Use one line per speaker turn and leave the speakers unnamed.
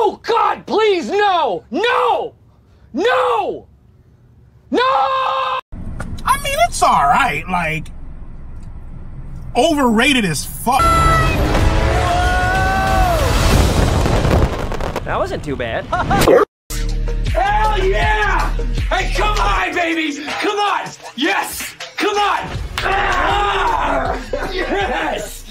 Oh, God, please, no! No! No! No!
I mean, it's alright, like, overrated as fuck.
That wasn't too bad.
Hell yeah! Hey, come on, baby! Come on! Yes! Come on! Ah! Yes!